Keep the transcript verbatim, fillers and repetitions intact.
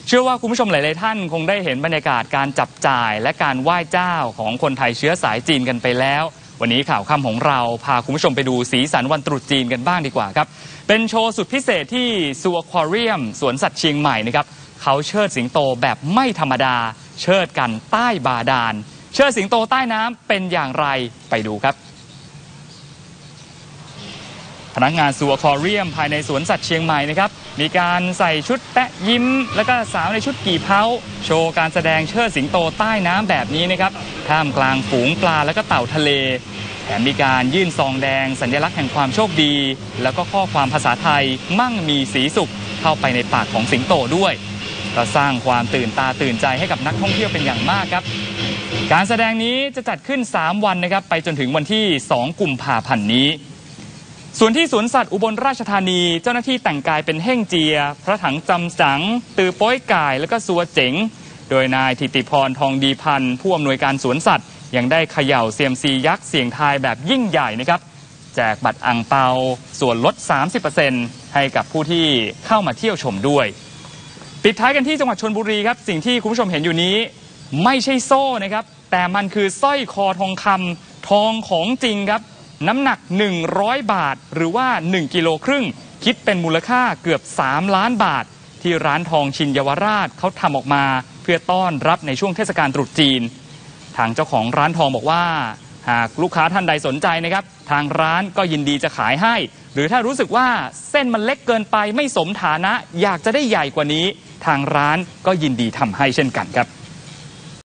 เชื่อว่าคุณผู้ชมหลายๆท่านคงได้เห็นบรรยากาศการจับจ่ายและการไหว้เจ้าของคนไทยเชื้อสายจีนกันไปแล้ววันนี้ข่าวค่ำของเราพาคุณผู้ชมไปดูสีสันวันตรุษจีนกันบ้างดีกว่าครับเป็นโชว์สุดพิเศษที่ซูอควาเรียมสวนสัตว์เชียงใหม่นะครับเขาเชิดสิงโตแบบไม่ธรรมดาเชิดกันใต้บาดาลเชิดสิงโตใต้น้ำเป็นอย่างไรไปดูครับพนักงานซูอควาเรียมภายในสวนสัตว์เชียงใหม่นะครับมีการใส่ชุดแปะยิ้มแล้วก็สาวในชุดกี่เผาโชว์การแสดงเชิดสิงโตใต้น้ำแบบนี้นะครับท่ามกลางฝูงปลาแล้วก็เต่าทะเลแถมมีการยื่นซองแดงสัญลักษณ์แห่งความโชคดีแล้วก็ข้อความภาษาไทยมั่งมีสีสุขเข้าไปในปากของสิงโตด้วยก็สร้างความตื่นตาตื่นใจให้กับนักท่องเที่ยวเป็นอย่างมากครับการแสดงนี้จะจัดขึ้นสามวันนะครับไปจนถึงวันที่สองกุมภาพันธ์นี้ส่วนที่สวนสัตว์อุบลราชธานีเจ้าหน้าที่แต่งกายเป็นเฮ่งเจียพระถังจำสังตือโป้ยก่ายแล้วก็สัวเจ๋งโดยนายธิติพรทองดีพันธ์ผู้อำนวยการสวนสัตว์ยังได้เขย่าเซียมซียักษ์เสี่ยงทายแบบยิ่งใหญ่นะครับแจกบัตรอั่งเปาส่วนลด สามสิบเปอร์เซ็นต์ ให้กับผู้ที่เข้ามาเที่ยวชมด้วยปิดท้ายกันที่จังหวัดชลบุรีครับสิ่งที่คุณผู้ชมเห็นอยู่นี้ไม่ใช่โซ่นะครับแต่มันคือสร้อยคอทองคำทองของจริงครับน้ำหนักหนึ่งร้อยบาทหรือว่าหนึ่งกิโลครึ่งคิดเป็นมูลค่าเกือบสามล้านบาทที่ร้านทองชินเยาวราชเขาทำออกมาเพื่อต้อนรับในช่วงเทศกาลตรุษจีนทางเจ้าของร้านทองบอกว่าหากลูกค้าท่านใดสนใจนะครับทางร้านก็ยินดีจะขายให้หรือถ้ารู้สึกว่าเส้นมันเล็กเกินไปไม่สมฐานะอยากจะได้ใหญ่กว่านี้ทางร้านก็ยินดีทำให้เช่นกันครับ